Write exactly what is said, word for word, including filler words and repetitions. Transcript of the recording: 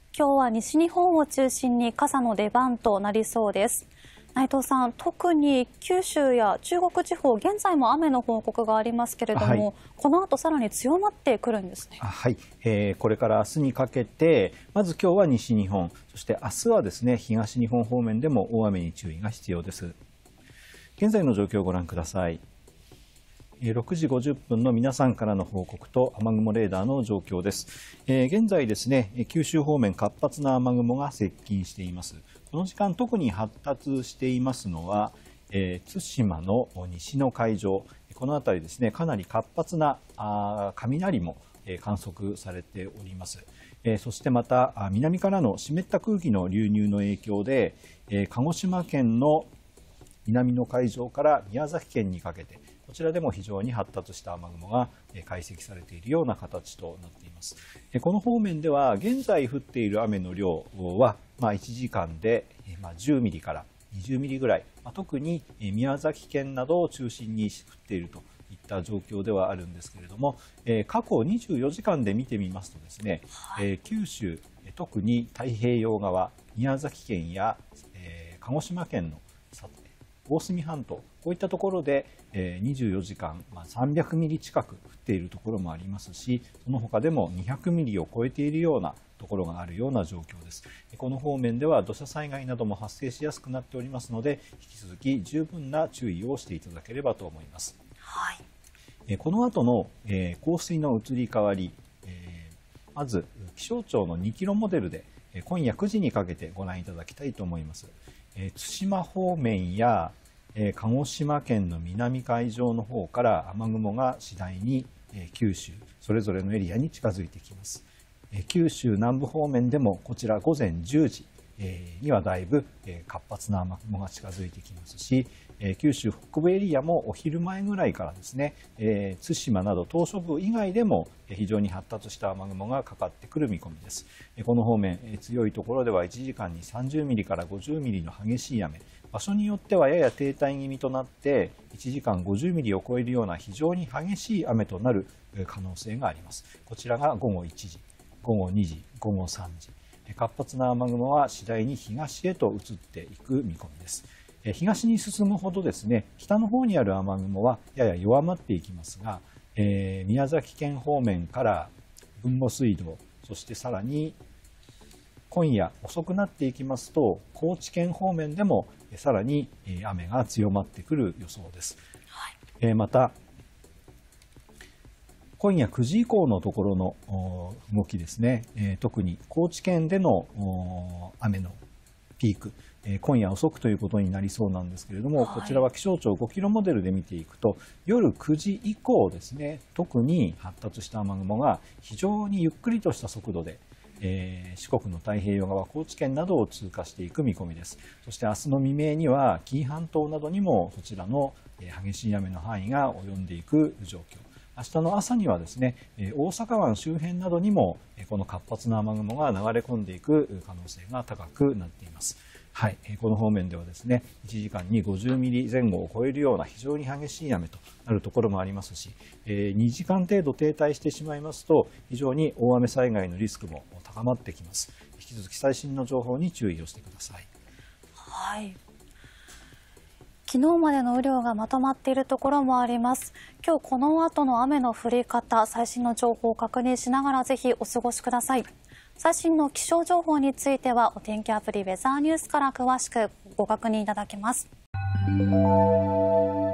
今日は西日本を中心に傘の出番となりそうです。内藤さん、特に九州や中国地方、現在も雨の報告がありますけれども、はい、この後さらに強まってくるんですね。 はい、えー、これから明日にかけて、まず今日は西日本、そして明日はですね、東日本方面でも大雨に注意が必要です。現在の状況をご覧ください。ろくじごじゅっぷんの皆さんからの報告と雨雲レーダーの状況です。えー、現在ですね、九州方面活発な雨雲が接近しています。この時間特に発達していますのは、えー、対馬の西の海上、この辺りですね、かなり活発なあ雷も観測されております。えー、そしてまた南からの湿った空気の流入の影響で、えー、鹿児島県の南の海上から宮崎県にかけて、こちらでも非常に発達した雨雲が解析されているような形となっています。この方面では現在降っている雨の量は、まあ、いちじかんでじゅうミリからにじゅうミリぐらい、特に宮崎県などを中心に降っているといった状況ではあるんですけれども、過去にじゅうよじかんで見てみますとですね、はい、九州、特に太平洋側、宮崎県や鹿児島県の大隅半島、こういったところでにじゅうよじかん、まあ、さんびゃくミリ近く降っているところもありますし、その他でもにひゃくミリを超えているようなところがあるような状況です。この方面では土砂災害なども発生しやすくなっておりますので、引き続き十分な注意をしていただければと思います。 はい、 この後の降水の移り変わり、まず気象庁のにキロモデルで今夜くじにかけてご覧いただきたいと思います。対馬方面や鹿児島県の南海上の方から雨雲が次第に九州それぞれのエリアに近づいてきます。九州南部方面でもこちら午前じゅうじにはだいぶ活発な雨雲が近づいてきますし、九州北部エリアもお昼前ぐらいからですね、対馬など島しょ部以外でも非常に発達した雨雲がかかってくる見込みです。この方面、強いところではいちじかんにさんじゅうミリからごじゅうミリの激しい雨、場所によってはやや停滞気味となっていちじかんごじゅうミリを超えるような非常に激しい雨となる可能性があります。こちらがごごいちじ、ごごにじ、ごごさんじ、活発な雨雲は次第に東へと移っていく見込みです。東に進むほどですね、北の方にある雨雲はやや弱まっていきますが、えー、宮崎県方面から豊後水道、そしてさらに今夜遅くなっていきますと高知県方面でもさらに雨が強まってくる予想です。はい、また今夜くじ以降のところの動きですね、特に高知県での雨のピーク、今夜遅くということになりそうなんですけれども、はい、こちらは気象庁ごキロモデルで見ていくと夜くじ以降ですね、特に発達した雨雲が非常にゆっくりとした速度でえー、四国の太平洋側、高知県などを通過していく見込みです。そして明日の未明には紀伊半島などにもそちらの激しい雨の範囲が及んでいく状況。明日の朝にはですね、大阪湾周辺などにもこの活発な雨雲が流れ込んでいく可能性が高くなっています。はい、この方面ではですね、いちじかんにごじゅうミリぜん後を超えるような非常に激しい雨となるところもありますし、にじかん程度停滞してしまいますと非常に大雨災害のリスクも高まってきます。引き続き最新の情報に注意をしてください。 はい。昨日までの雨量がまとまっているところもあります。今日この後の雨の降り方、最新の情報を確認しながらぜひお過ごしください。最新の気象情報についてはお天気アプリウェザーニュースから詳しくご確認いただけます。